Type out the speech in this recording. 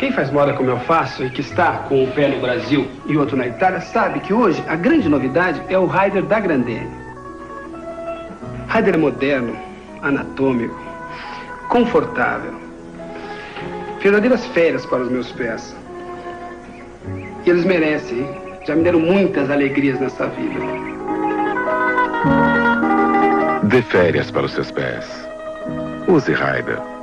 Quem faz moda como eu faço e que está com um pé no Brasil e outro na Itália sabe que hoje a grande novidade é o Rider da Grandene. Rider é moderno, anatômico, confortável. Verdadeiras férias para os meus pés. E eles merecem, hein? Já me deram muitas alegrias nessa vida. Dê férias para os seus pés. Use Rider.